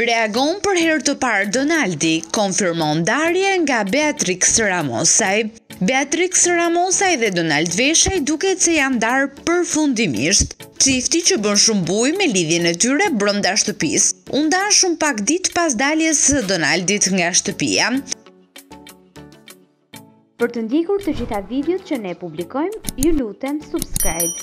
Reagon për herë të parë Donaldi, konfirmon ndarje nga Trixën Ramosaj. Trixën Ramosaj dhe Donald Veshaj duket se janë ndarë përfundimisht. Çifti që bën shumë bujë me lidhjen e tyre brenda shtëpisë, u ndan shumë pak ditë pas daljes së Donaldit nga shtëpia. Për të ndjekur të gjitha videot që ne publikojmë, ju lutem subscribe.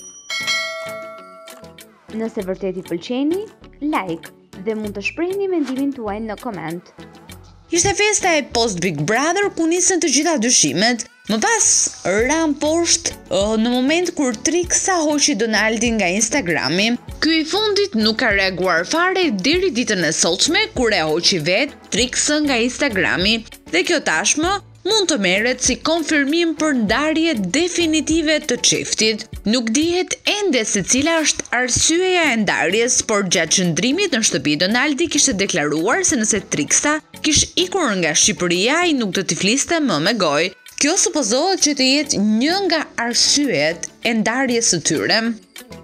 Nëse vërtet i pëlqeni, like dhe mund të shprehni mendimin tuaj në koment. Ishte festa e post Big Brother ku nisën të gjitha dyshimet. Më pas ran poshtë në moment kur Trixa hoqi Donaldi nga Instagrami. Ky i fundit nuk ka reaguar fare deri ditën e sotshme kur e hoqi vet Trixën nga Instagrami dhe kjo tashmë mund të merret si konfirmim për ndarje definitive të çiftit. Nuk dihet ende se cila është arsyeja e ndarjes, por gjatë qëndrimit në shtëpi Donaldi kishte deklaruar se nëse Trixa kishte ikur nga Shqipëria ai nuk do t'i fliste më me gojë. Kjo supozohet që të jetë një nga arsyet e ndarjes së tyre.